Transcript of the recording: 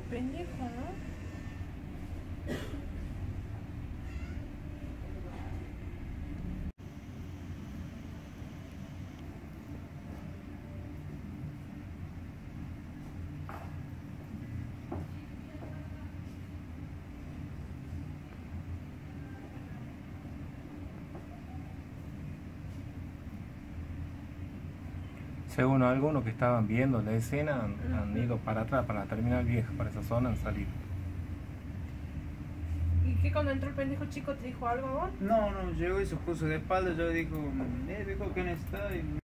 Pendejo, ¿no? Según algunos que estaban viendo la escena, han ido para atrás, para la terminal vieja, para esa zona han salido. ¿Y qué cuando entró el pendejo chico te dijo algo a vos? No, no, llegó y se puso de espalda, yo dijo, viejo, ¿quién está? Y